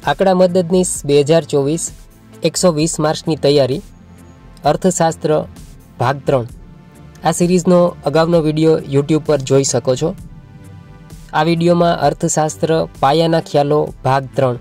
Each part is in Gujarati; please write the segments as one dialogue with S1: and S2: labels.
S1: આંકડા મદદનીશ 2024 120 માર્ક્સની તૈયારી અર્થશાસ્ત્ર ભાગ 3 આ સિરીઝનો અગાઉનો વિડીયો યુટ્યુબ પર જોઈ શકો છો। આ વિડીયોમાં અર્થશાસ્ત્ર પાયાના ખ્યાલો ભાગ 3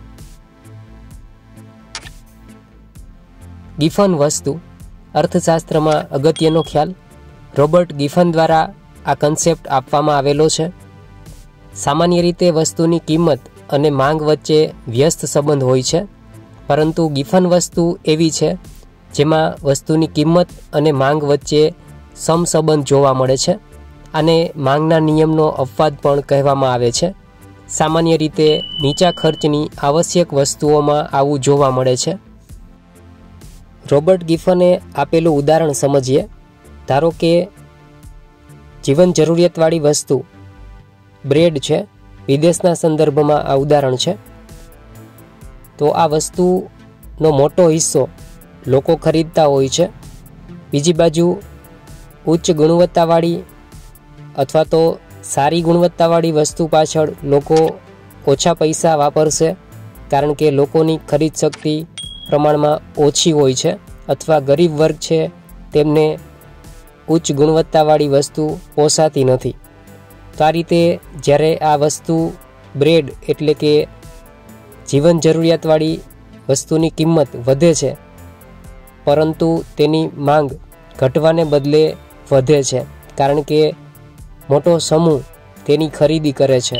S1: ગિફન વસ્તુ અર્થશાસ્ત્રમાં અગત્યનો ખ્યાલ રોબર્ટ ગિફન દ્વારા આ કન્સેપ્ટ આપવામાં આવેલો છે। સામાન્ય રીતે વસ્તુની કિંમત અને માંગ વચ્ચે વ્યસ્ત સંબંધ હોય છે, પરંતુ ગિફન વસ્તુ એવી છે જેમાં વસ્તુની કિંમત અને માંગ વચ્ચે સમસંબંધ જોવા મળે છે। આને માંગના નિયમનો અપવાદ પણ કહેવામાં આવે છે। સામાન્ય રીતે નીચા ખર્ચની આવશ્યક વસ્તુઓમાં આવું જોવા મળે છે। રોબર્ટ ગિફને આપેલું ઉદાહરણ સમજીએ। ધારો કે જીવન જરૂરિયાતવાળી વસ્તુ બ્રેડ છે, વિદેશના સંદર્ભમાં આ ઉદાહરણ છે। તો આ વસ્તુનો મોટો હિસ્સો લોકો ખરીદતા હોય છે। બીજી બાજુ ઉચ્ચ ગુણવત્તાવાળી અથવા તો સારી ગુણવત્તાવાળી વસ્તુ પાછળ લોકો ઓછા પૈસા વાપરશે, કારણ કે લોકોની ખરીદ શક્તિ પ્રમાણમાં ઓછી હોય છે અથવા ગરીબ વર્ગ છે તેમને ઉચ્ચ ગુણવત્તાવાળી વસ્તુ પોસાતી નથી। તો આ રીતે જ્યારે આ વસ્તુ બ્રેડ એટલે કે જીવન જરૂરિયાતવાળી વસ્તુની કિંમત વધે છે, પરંતુ તેની માંગ ઘટવાને બદલે વધે છે, કારણ કે મોટો સમૂહ તેની ખરીદી કરે છે।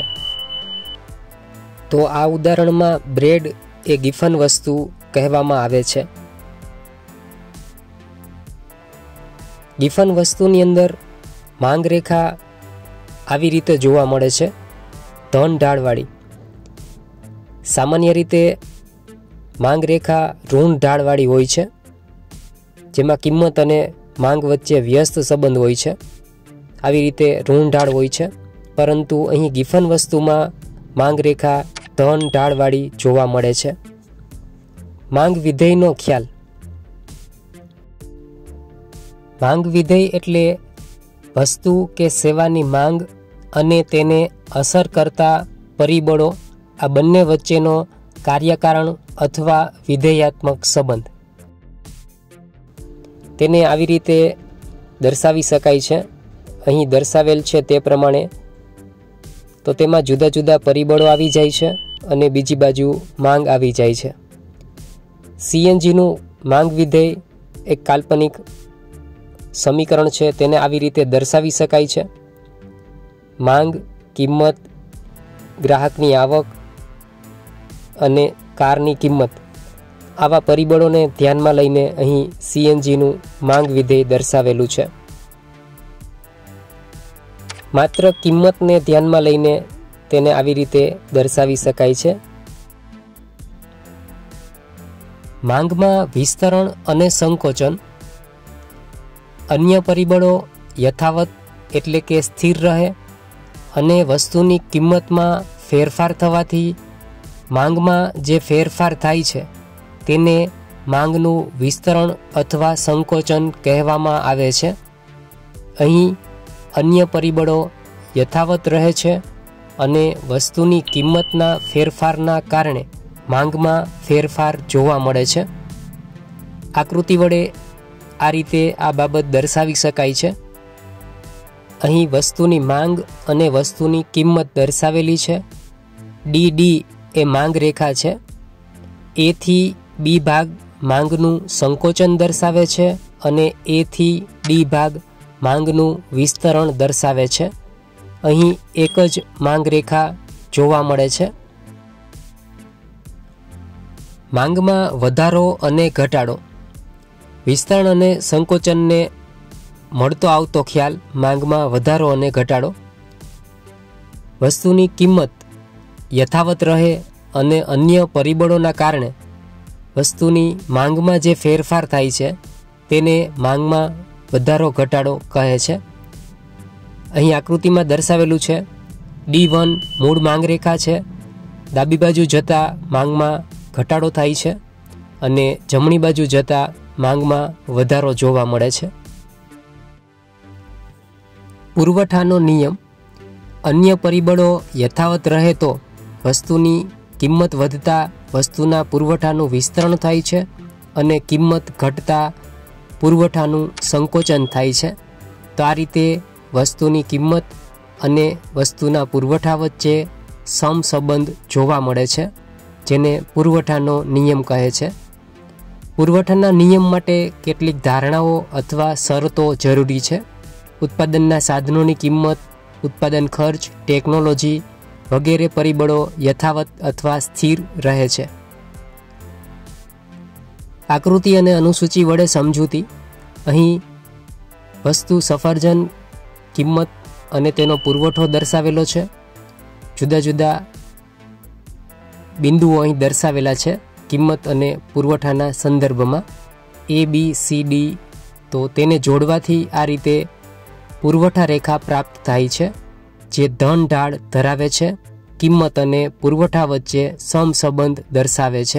S1: તો આ ઉદાહરણમાં બ્રેડ એ ગિફન વસ્તુ કહેવામાં આવે છે। ગિફન વસ્તુની અંદર માંગ રેખા આવી રીતે જોવા મળે છે, ધન ઢાળવાળી। સામાન્ય રીતે માંગ રેખા ઋણ ઢાળવાળી હોય છે, જેમાં કિંમત અને માંગ વચ્ચે વ્યસ્ત સંબંધ હોય છે। આવી રીતે ઋણ ઢાળ હોય છે, પરંતુ અહીં ગિફન વસ્તુમાં માંગ રેખા ધન ઢાળવાળી જોવા મળે છે। માંગ વિધેયનો ખ્યાલ। માંગ વિધેય એટલે વસ્તુ કે સેવાની માંગ અને તેને અસર કરતા પરિબળો આ બંને વચ્ચેનો કાર્યકારણ અથવા વિધેયાત્મક સંબંધ। તેને આવી રીતે દર્શાવી શકાય છે, અહીં દર્શાવેલ છે તે પ્રમાણે। તો તેમાં જુદા જુદા પરિબળો આવી જાય છે અને બીજી બાજુ માંગ આવી જાય છે। સીએનજીનું માંગ વિધેય એક કાલ્પનિક સમીકરણ છે, તેને આવી રીતે દર્શાવી શકાય છે। માંગ, કિંમત, ગ્રાહકની આવક અને કારની કિંમત આવા પરિબળોને ધ્યાનમાં લઈને અહીં સીએનજીનું માંગ વિધેય દર્શાવેલું છે। માત્ર કિંમતને ધ્યાનમાં લઈને તેને આવી રીતે દર્શાવી શકાય છે। માંગમાં વિસ્તરણ અને સંકોચન। અન્ય પરિબળો યથાવત એટલે કે સ્થિર રહે અને વસ્તુની કિંમતમાં ફેરફાર થવાથી માંગમાં જે ફેરફાર થાય છે તેને માંગનું વિસ્તરણ અથવા સંકોચન કહેવામાં આવે છે। અહીં અન્ય પરિબળો યથાવત રહે છે અને વસ્તુની કિંમતના ફેરફારના કારણે માંગમાં ફેરફાર જોવા મળે છે। આકૃતિ વડે આ રીતે આ બાબત દર્શાવી શકાય છે। અહીં વસ્તુની માંગ અને વસ્તુની કિંમત દર્શાવેલી છે। ડી એ માંગ રેખા છે। એ થી બી ભાગ માંગનું સંકોચન દર્શાવે છે અને એ થી ડી ભાગ માંગનું વિસ્તરણ દર્શાવે છે। અહીં એક જ માંગ રેખા જોવા મળે છે। માંગમાં વધારો અને ઘટાડો। વિસ્તરણ અને સંકોચનને મળતો આવતો ખ્યાલ માંગમાં વધારો અને ઘટાડો। વસ્તુની કિંમત યથાવત રહે અને અન્ય પરિબળોના કારણે વસ્તુની માંગમાં જે ફેરફાર થાય છે તેને માંગમાં વધારો ઘટાડો કહે છે। અહીં આકૃતિમાં દર્શાવેલું છે D1 મૂળ માંગ રેખા છે। ડાબી બાજુ જતાં માંગમાં ઘટાડો થાય છે અને જમણી બાજુ જતાં માંગમાં વધારો જોવા મળે છે। પુરવઠાનો નિયમ। અન્ય પરિબળો યથાવત રહે તો વસ્તુની કિંમત વધતા વસ્તુના પુરવઠાનું વિસ્તરણ થાય છે અને કિંમત ઘટતા પુરવઠાનું સંકોચન થાય છે. તો આ રીતે વસ્તુની કિંમત અને વસ્તુના પુરવઠા વચ્ચે સમસંબંધ જોવા મળે છે, જેને પુરવઠાનો નિયમ કહે છે. પુરવઠાના નિયમ માટે કેટલીક ધારણાઓ અથવા શરતો જરૂરી છે. ઉત્પાદનના સાધનોની કિંમત, ઉત્પાદન ખર્ચ, ટેકનોલોજી વગેરે પરિબળો યથાવત અથવા સ્થિર રહે છે. આકૃતિ અને અનુસૂચિ વડે સમજૂતી. અહીં વસ્તુ સફરજન કિંમત અને તેનો પુરવઠો દર્શાવેલો છે. જુદા જુદા બિંદુઓ અહીં દર્શાવેલા છે કિંમત અને પુરવઠાના સંદર્ભમાં ABCD. તો તેને જોડવાથી આ રીતે પુરવઠા રેખા પ્રાપ્ત થાય છે, જે ધન ઢાળ ધરાવે છે, કિંમત અને પુરવઠા વચ્ચે સમસંબંધ દર્શાવે છે.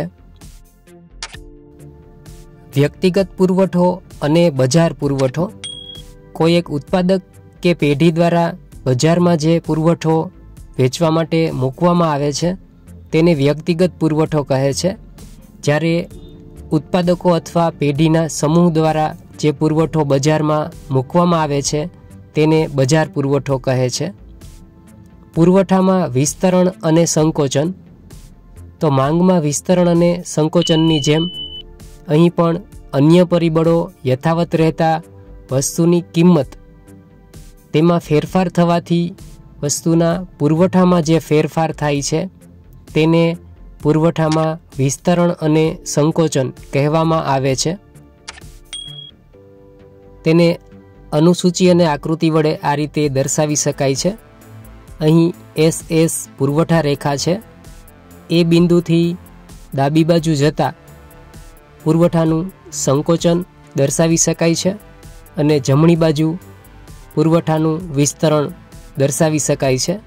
S1: વ્યક્તિગત પુરવઠો અને બજાર પુરવઠો. કોઈ એક ઉત્પાદક કે પેઢી દ્વારા બજારમાં જે પુરવઠો વેચવા માટે મૂકવામાં આવે છે તેને વ્યક્તિગત પુરવઠો કહે છે, જ્યારે ઉત્પાદકો અથવા પેઢીના સમૂહ દ્વારા જે પુરવઠો બજારમાં મૂકવામાં આવે છે તેને બજાર પુરવઠો કહે છે. પુરવઠામાં વિસ્તરણ અને સંકોચન. તો માંગમાં વિસ્તરણ અને સંકોચનની જેમ અહીં પણ અન્ય પરિબળો યથાવત રહેતા વસ્તુની કિંમત તેમાં ફેરફાર થવાથી વસ્તુના પુરવઠામાં જે ફેરફાર થાય છે તેને પુરવઠામાં વિસ્તરણ અને સંકોચન કહેવામાં આવે છે. તેને અનુસૂચિ અને આકૃતિ વડે આ રીતે દર્શાવી શકાય છે. અહીં SS પુરવઠા રેખા છે. એ બિંદુથી ડાબી બાજુ જતા પુરવઠાનું સંકોચન દર્શાવી શકાય છે અને જમણી બાજુ પુરવઠાનું વિસ્તરણ દર્શાવી શકાય છે.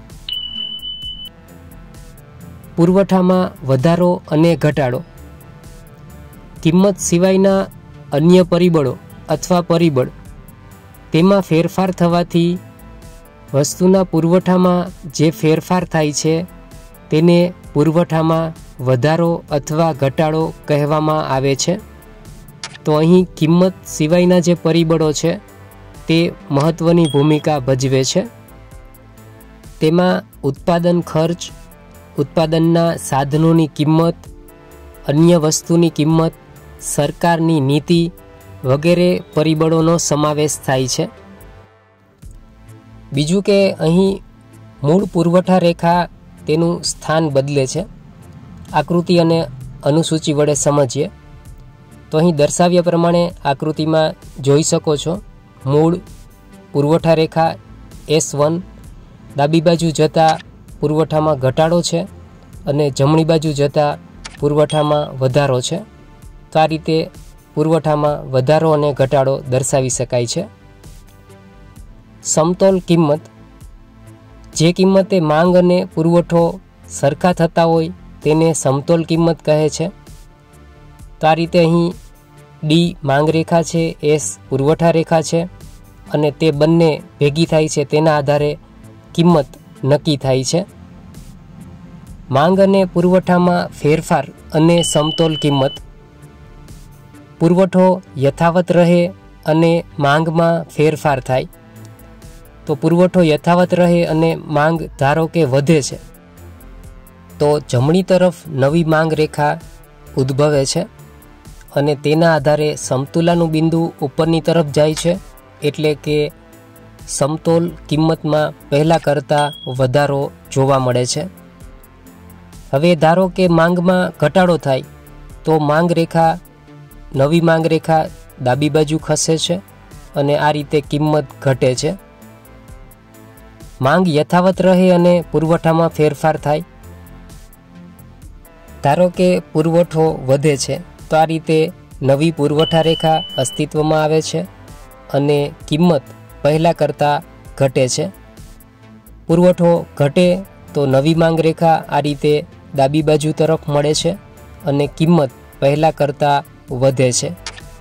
S1: પુરવઠામાં વધારો અને ઘટાડો. કિંમત સિવાયના અન્ય પરિબળો અથવા પરિબળ તેમાં ફેરફાર થવાથી વસ્તુના પુરવઠામાં જે ફેરફાર થાય છે તેને પુરવઠામાં વધારો અથવા ઘટાડો કહેવામાં આવે છે. તો અહીં કિંમત સિવાયના જે પરિબળો છે તે મહત્ત્વની ભૂમિકા ભજવે છે. તેમાં ઉત્પાદન ખર્ચ, ઉત્પાદનના સાધનોની કિંમત, અન્ય વસ્તુની કિંમત, સરકારની નીતિ વગેરે પરિબળોનો સમાવેશ થાય છે. બીજું કે અહીં મૂળ પુરવઠા રેખા તેનું સ્થાન બદલે છે. આકૃતિ અને અનુસૂચિ વડે સમજીએ તો અહીં દર્શાવ્યા પ્રમાણે આકૃતિમાં જોઈ શકો છો. મૂળ પુરવઠા રેખા S1 ડાબી બાજુ જતા પુરવઠામાં ઘટાડો છે અને જમણી બાજુ જતા પુરવઠામાં વધારો છે. તો આ રીતે પુરવઠામાં વધારો અને ઘટાડો દર્શાવી શકાય છે. સમતોલ કિંમત. જે કિંમતે માંગ અને પુરવઠો સરખા થતા હોય તેને સમતોલ કિંમત કહે છે. તો આ રીતે અહીં D માંગ રેખા છે, S પુરવઠા રેખા છે અને તે બંને ભેગી થાય છે તેના આધારે કિંમત નક્કી થાય છે. માંગ અને પુરવઠામાં ફેરફાર અને સમતોલ કિંમત. પુરવઠો યથાવત રહે અને માંગમાં ફેરફાર થાય. તો પુરવઠો યથાવત રહે અને માંગ ધારો કે વધે છે તો જમણી તરફ નવી માંગ રેખા ઉદ્ભવે છે અને તેના આધારે સમતુલાનું બિંદુ ઉપરની તરફ જાય છે, એટલે કે સમતોલ કિંમતમાં પહેલાં કરતાં વધારો જોવા મળે છે. હવે ધારો કે માંગમાં ઘટાડો થાય તો માંગ રેખા નવી માંગ રેખા ડાબી બાજુ ખસે છે અને આ રીતે કિંમત ઘટે છે. માંગ યથાવત રહે અને પુરવઠામાં ફેરફાર થાય. ધારો કે પુરવઠો વધે છે તો આ રીતે નવી પુરવઠા રેખા અસ્તિત્વમાં આવે છે અને કિંમત પહેલાં કરતાં ઘટે છે. પુરવઠો ઘટે તો નવી માંગ રેખા આ રીતે ડાબી બાજુ તરફ મળે છે અને કિંમત પહેલાં કરતાં વધે છે.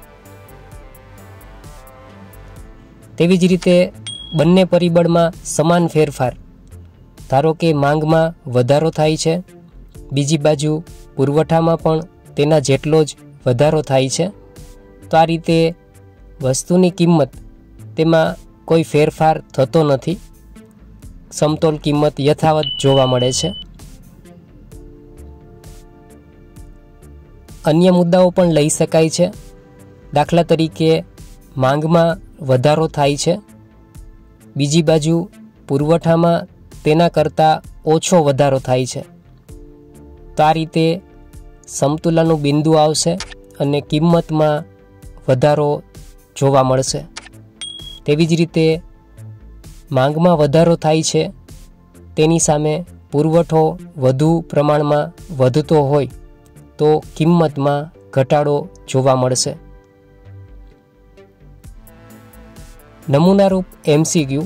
S1: તેવી જ રીતે બંને પરિબળમાં સમાન ફેરફાર. ધારો કે માંગમાં વધારો થાય છે બીજી બાજુ પુરવઠામાં પણ તેના જેટલો જ વધારો થાય છે. તો આ રીતે વસ્તુની કિંમત તેમાં કોઈ ફેરફાર થતો નથી. સમતોલ કિંમત યથાવત જોવા મળે છે. અન્ય મુદ્દાઓ પણ લઈ શકાય છે. દાખલા તરીકે માંગમાં વધારો થાય છે, બીજી બાજુ પુરવઠામાં તેના કરતાં ઓછો વધારો થાય છે. તો આ રીતે સમતુલાનું બિંદુ આવશે અને કિંમતમાં વધારો જોવા મળશે. તેવી જ રીતે માંગમાં વધારો થાય છે, તેની સામે પુરવઠો વધુ પ્રમાણમાં વધતો હોય તો કિંમતમાં ઘટાડો જોવા મળશે. નમૂનારૂપ MCQ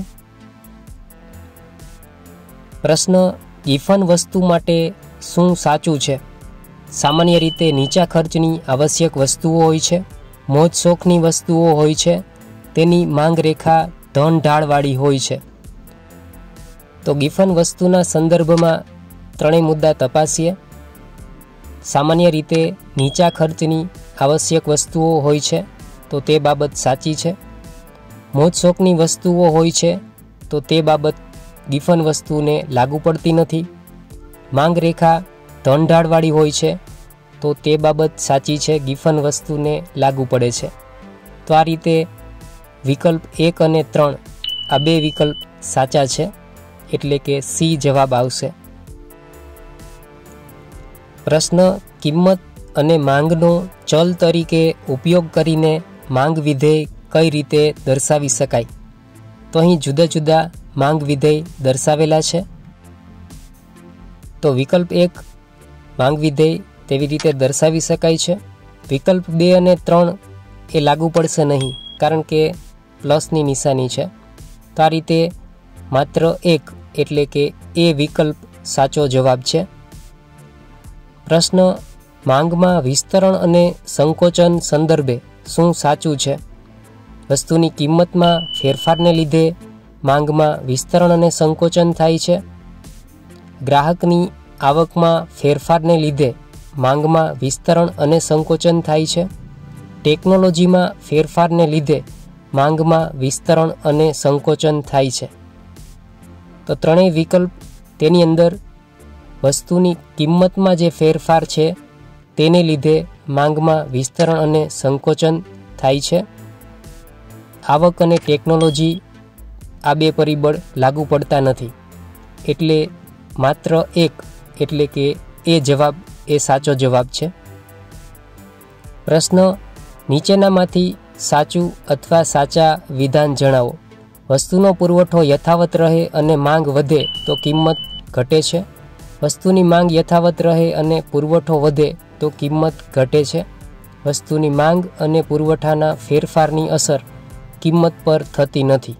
S1: પ્રશ્ન: ગિફન વસ્તુ માટે શું સાચું છે? સામાન્ય રીતે નીચા ખર્ચની આવશ્યક વસ્તુઓ હોય છે, મોજ શોખની વસ્તુઓ હોય છે, તેની માંગ રેખા ધન ઢાળવાળી હોય છે. તો ગિફન વસ્તુના સંદર્ભમાં ત્રણેય મુદ્દા તપાસીએ. સામાન્ય રીતે નીચા ખર્ચની આવશ્યક વસ્તુઓ હોય છે તો તે બાબત સાચી છે. મોજ શોખની વસ્તુઓ હોય છે તો તે બાબત ગિફન વસ્તુને લાગુ પડતી નથી. માંગ રેખા ધન ઢાળવાળી હોય છે તો તે બાબત સાચી છે, ગિફન વસ્તુને લાગુ પડે છે. તો આ રીતે વિકલ્પ 1 અને 3 આ બે વિકલ્પ સાચા છે, એટલે કે સી જવાબ આવશે. પ્રશ્ન: કિંમત અને માંગનો ચલ તરીકે ઉપયોગ કરીને માંગ વિધેય કઈ રીતે દર્શાવી શકાય? તો અહીં જુદા જુદા માંગ વિધેય દર્શાવેલા છે. તો વિકલ્પ 1 માંગ વિધેય તેવી રીતે દર્શાવી શકાય છે. વિકલ્પ 2 અને 3 એ લાગુ પડશે નહીં, કારણ કે પ્લસની નિશાની છે. તો આ રીતે માત્ર 1 એટલે કે એ વિકલ્પ સાચો જવાબ છે. પ્રશ્ન: માંગમાં વિસ્તરણ અને સંકોચન સંદર્ભે શું સાચું છે? વસ્તુની કિંમતમાં ફેરફારને લીધે માંગમાં વિસ્તરણ અને સંકોચન થાય છે. ગ્રાહકની આવકમાં ફેરફારને લીધે માંગમાં વિસ્તરણ અને સંકોચન થાય છે. ટેકનોલોજીમાં ફેરફારને લીધે માંગમાં વિસ્તરણ અને સંકોચન થાય છે. તો ત્રણેય વિકલ્પ તેની અંદર વસ્તુની કિંમતમાં જે ફેરફાર છે તેને લીધે માંગમાં વિસ્તરણ અને સંકોચન થાય છે. આવક અને ટેકનોલોજી આ બે પરિબળ લાગુ પડતા નથી, એટલે માત્ર 1 એટલે કે એ જવાબ એ સાચો જવાબ છે. પ્રશ્ન: નીચેનામાંથી સાચું અથવા સાચા વિધાન જણાવો. વસ્તુનો પુરવઠો યથાવત રહે અને માંગ વધે તો કિંમત ઘટે છે. વસ્તુની માંગ યથાવત રહે અને પુરવઠો વધે તો કિંમત ઘટે છે. વસ્તુની માંગ અને પુરવઠાના ફેરફારની અસર કિંમત પર થતી નથી.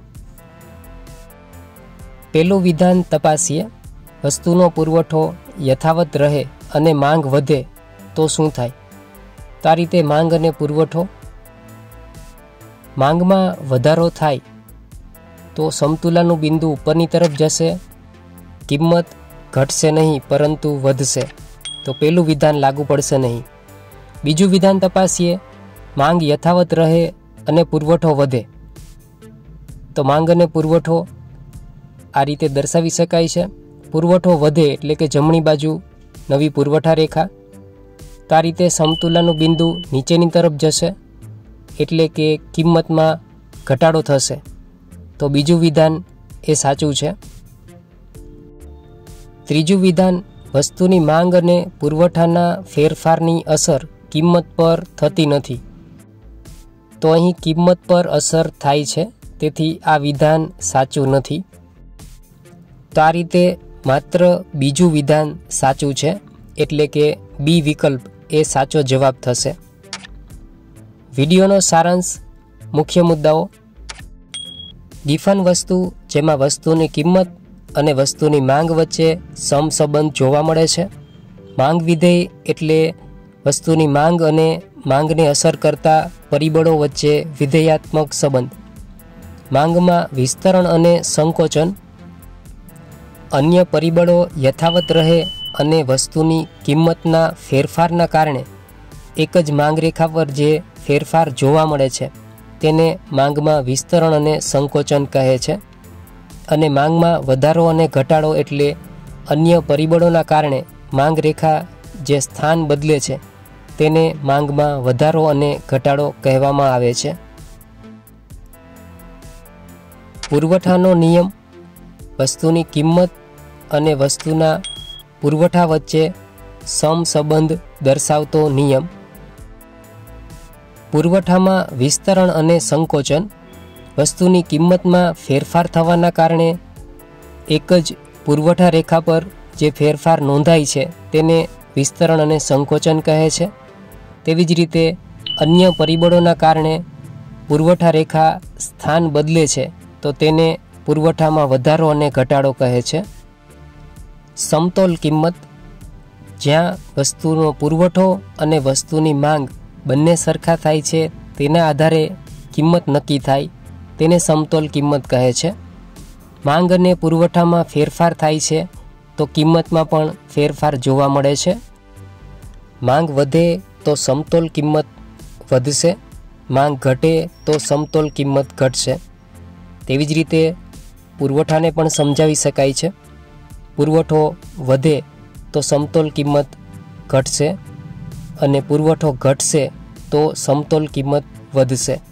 S1: પહેલું વિધાન તપાસીએ. વસ્તુનો પુરવઠો યથાવત રહે અને માંગ વધે તો શું થાય? તો આ રીતે માંગ અને પુરવઠો, માંગમાં વધારો થાય તો સમતુલાનું બિંદુ ઉપરની તરફ જશે, કિંમત ઘટશે નહીં પરંતુ વધશે. તો પહેલું વિધાન લાગુ પડશે નહીં. બીજું વિધાન તપાસીએ. માંગ યથાવત રહે અને પુરવઠો વધે. તો માંગ અને પુરવઠો આ રીતે દર્શાવી શકાય છે. પુરવઠો વધે એટલે કે જમણી બાજુ નવી પુરવઠા રેખા. તો આ રીતે સમતુલાનું બિંદુ નીચેની તરફ જશે એટલે કે કિંમતમાં ઘટાડો થશે. તો બીજું વિધાન એ સાચું છે. ત્રીજું વિધાન: વસ્તુની માંગ અને પુરવઠાના ફેરફારની અસર કિંમત પર થતી નથી. તો અહીં કિંમત પર અસર થાય છે, તેથી આ વિધાન સાચું નથી. તો આ રીતે માત્ર બીજું વિધાન સાચું છે, એટલે કે બી વિકલ્પ એ સાચો જવાબ થશે. વિડીયોનો સારાંશ: મુખ્ય મુદ્દાઓ. ગિફન વસ્તુ જેમાં વસ્તુની કિંમત અને વસ્તુની માંગ વચ્ચે સમસંબંધ જોવા મળે છે. માંગ વિધેય એટલે વસ્તુની માંગ અને માંગને અસર કરતા પરિબળો વચ્ચે વિધેયાત્મક સંબંધ. માંગમાં વિસ્તરણ અને સંકોચન. અન્ય પરિબળો યથાવત રહે અને વસ્તુની કિંમતના ફેરફારના કારણે એક જ માંગ રેખા પર જે ફેરફાર જોવા મળે છે તેને માંગમાં વિસ્તરણ અને સંકોચન કહે છે. અને માંગમાં વધારો અને ઘટાડો એટલે અન્ય પરિબળોના કારણે માંગ રેખા જે સ્થાન બદલે છે તેને માંગમાં વધારો અને ઘટાડો કહેવામાં આવે છે. પુરવઠાનો નિયમ વસ્તુની કિંમત અને વસ્તુના પુરવઠા વચ્ચે સમસંબંધ દર્શાવતો નિયમ. પુરવઠામાં વિસ્તરણ અને સંકોચન વસ્તુની કિંમતમાં ફેરફાર થવાના કારણે એક જ પુરવઠા રેખા પર જે ફેરફાર નોંધાય છે તેને વિસ્તરણ અને સંકોચન કહે છે. તેવી જ રીતે અન્ય પરિબળોના કારણે પુરવઠા રેખા સ્થાન બદલે છે તો તેને પુરવઠામાં વધારો અને ઘટાડો કહે છે. સમતોલ કિંમત જ્યાં વસ્તુનો પુરવઠો અને વસ્તુની માંગ બંને સરખા થાય છે તેના આધારે કિંમત નક્કી થાય તેને સમતોલ કિંમત કહે છે. માંગ અને પુરવઠામાં ફેરફાર થાય છે તો કિંમતમાં પણ ફેરફાર જોવા મળે છે. માંગ વધે તો સમતોલ કિંમત વધશે, માંગ ઘટે તો સમતોલ કિંમત ઘટશે. તેવી જ રીતે પુરવઠાને પણ સમજાવી શકાય છે. પુરવઠો વધે તો સમતોલ કિંમત ઘટશે અને પુરવઠો ઘટશે તો સમતોલ કિંમત વધશે.